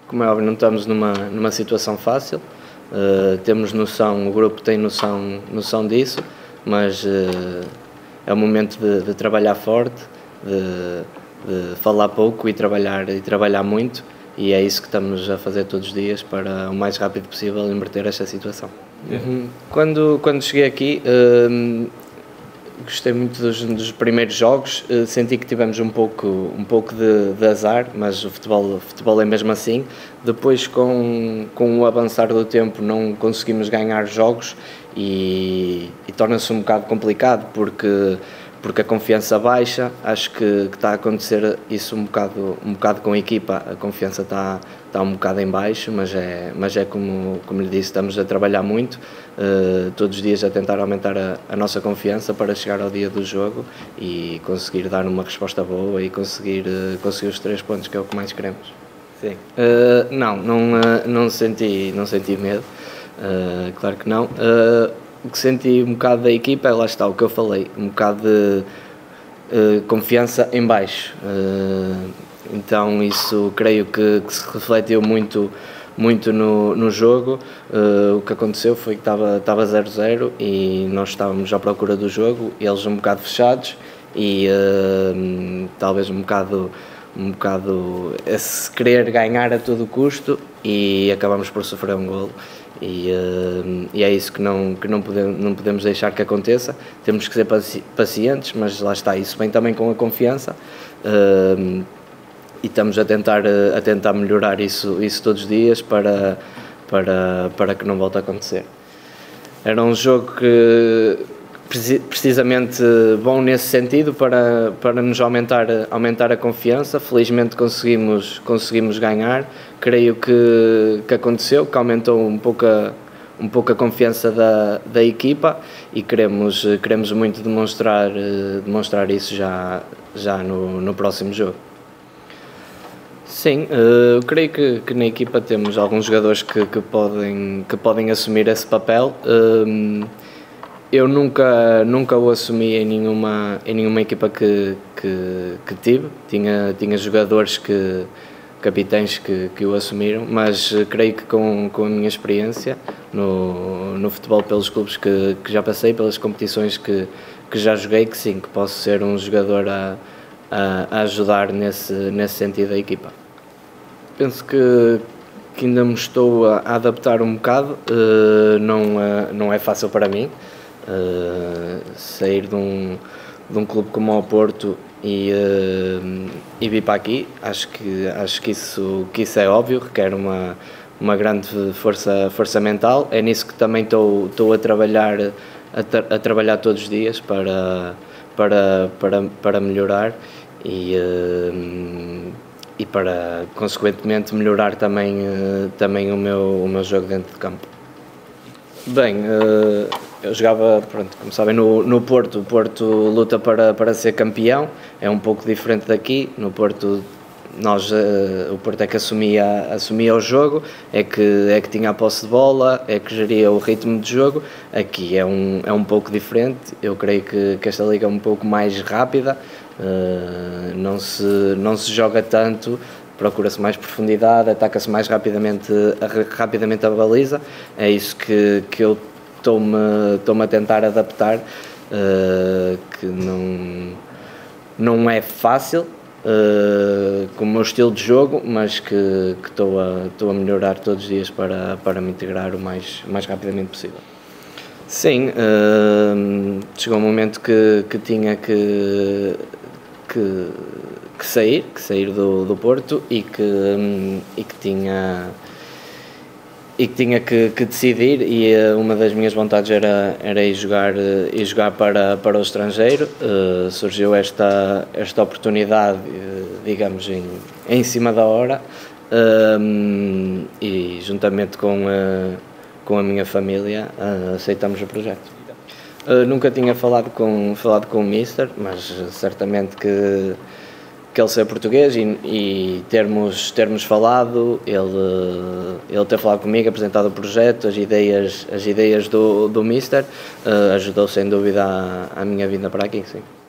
Como é óbvio, não estamos numa situação fácil, temos noção, o grupo tem noção disso, mas é o momento de trabalhar forte, de falar pouco e trabalhar muito, e é isso que estamos a fazer todos os dias para o mais rápido possível inverter esta situação. Quando cheguei aqui, gostei muito dos primeiros jogos, senti que tivemos um pouco de azar, mas o futebol é mesmo assim. Depois, com o avançar do tempo, não conseguimos ganhar jogos e torna-se um bocado complicado porque a confiança baixa. Acho que está a acontecer isso um bocado com a equipa. A confiança está um bocado em baixo, mas é como lhe disse, estamos a trabalhar muito, todos os dias a tentar aumentar a nossa confiança para chegar ao dia do jogo e conseguir dar uma resposta boa e conseguir os 3 pontos, que é o que mais queremos. Sim. Não senti medo, claro que não. O que senti um bocado da equipa é, lá está, o que eu falei, um bocado de confiança em baixo. Então isso creio que se refletiu muito no jogo. O que aconteceu foi que estava 0-0 e nós estávamos à procura do jogo, eles um bocado fechados e talvez um bocado esse querer ganhar a todo custo, e acabamos por sofrer um golo. E é isso que não podemos deixar que aconteça. Temos que ser pacientes, mas lá está, isso vem também com a confiança, e estamos a tentar melhorar isso todos os dias para que não volte a acontecer. Era um jogo que precisamente bom nesse sentido, para nos aumentar a confiança. Felizmente conseguimos ganhar. Creio que aconteceu, que aumentou um pouco a confiança da equipa, e queremos muito demonstrar isso já no próximo jogo. Sim, eu creio que na equipa temos alguns jogadores que podem assumir esse papel. Eu nunca o assumi em nenhuma equipa que tive. Tinha jogadores capitães que o assumiram, mas creio que com a minha experiência no futebol, pelos clubes que já passei, pelas competições que já joguei, que sim, que posso ser um jogador a ajudar nesse sentido da equipa. Penso que ainda me estou a adaptar um bocado. Não é fácil para mim sair de um clube como o Porto e vir para aqui. Acho que isso é óbvio, requer uma grande força mental. É nisso que também estou a trabalhar todos os dias para melhorar e para, consequentemente, melhorar também o meu jogo dentro de campo. Bem, eu jogava, como sabem, no Porto. O Porto luta para ser campeão, é um pouco diferente daqui. No Porto, o Porto é que assumia o jogo, é que tinha a posse de bola, é que geria o ritmo de jogo. Aqui é um pouco diferente. Eu creio que esta liga é um pouco mais rápida, não se joga tanto, procura-se mais profundidade, ataca-se mais rapidamente a baliza. É isso que eu estou-me a tentar adaptar, que não é fácil com o meu estilo de jogo, mas que estou a melhorar todos os dias para me integrar o mais rapidamente possível. Sim, chegou um momento que tinha que sair do Porto e que tinha que decidir, e uma das minhas vontades era ir jogar para o estrangeiro. Surgiu esta oportunidade, digamos, em cima da hora, e juntamente com a minha família aceitamos o projeto. Nunca tinha falado com o Mister, mas certamente que ele ser português e termos falado, ele ter falado comigo, apresentado o projeto, as ideias do Mister, ajudou sem dúvida a minha vinda para aqui, sim.